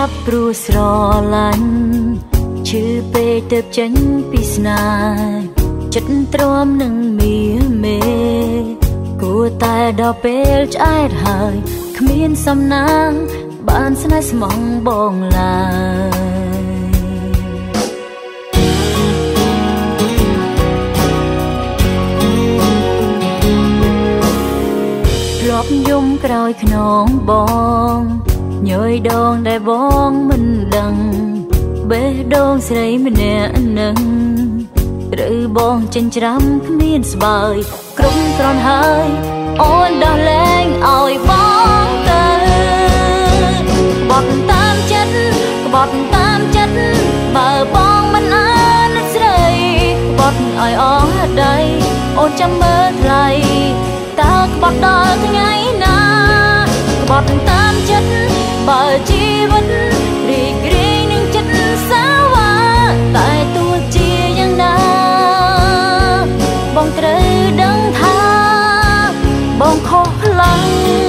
ប់ព្រោះស្រឡាញ់ឈឺពេកទៅចេញពីស្នេហ៍ចិត្តទ្រាំនឹងមេគួរតែដល់ពេលឆ្អែតហើយគ្មានសំណាងបានស្នេហ៍ស្មងបងឡើយធ្លាប់យំក្រោយខ្នងបងញយដងដែលបងមិនដឹងបេះដូងស្រីម្នាក់នឹងឬបងចិញ្ច្រាំគ្មានស្បើយក្រុមក្រនហើយអូនដោះលែងឲ្យបងទៅក្បត់តាមចិត្តក្បត់តាមចិត្តបើបងមិនអាណិតស្រីក្បត់ឲ្យអស់ដៃអូនចាំមើលថ្លៃតើក្បត់ដល់ថ្ងៃណាក្បត់តាមចិត្តបើជីវិតរីករាយនឹងចិត្តសាវ៉ាតែទោះជាយ៉ាងណាបងត្រូវដឹងថាបងខុសខ្លាំង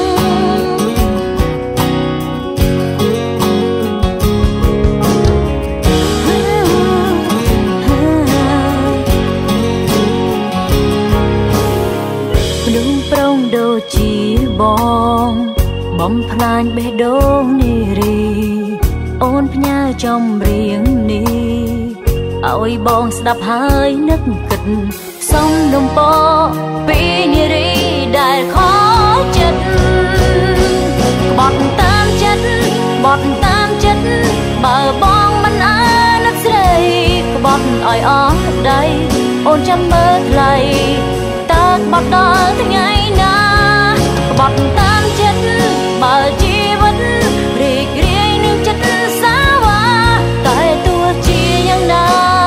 មនុស្សប្រងដូចជាបងបំផ្លាញបេះដូងនារីអូនផ្ញើចម្រៀងនេះឲ្យបងស្ដាប់ហើយនឹកគិតសំលំពពីនារីដែលខកចិត្តក្បត់តាមចិត្តបត់តាមចិត្តបើបងមិនអាណិតស្រីក្បត់ឲ្យអស់ដៃអូនចាំមើលថ្លៃតើក្បត់ដល់ថ្ងៃណាក្បត់តាមចិត្តបើជីវិតរីករាយនឹងចិត្តសាវ៉ាតែទោះជាយ៉ាងណា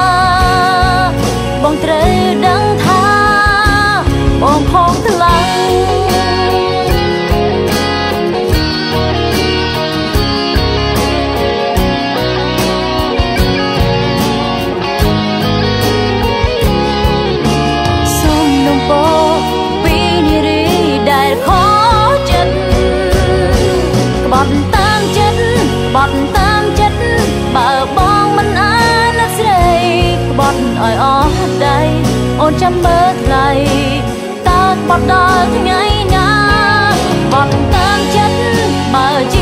បងត្រូវដឹងថាបងខុសខ្លាំងសូមនំពរពីនារីដែលខកចិត្តក្បត់តាមចិត្តបត់តាមចិត្តបើបងមិនអាណិតស្រីក្បត់ឲ្យអស់ដៃអូនចាំមើលថ្លៃតើក្បត់ដល់ថ្ងៃណាក្បត់តាមចិត្តបើ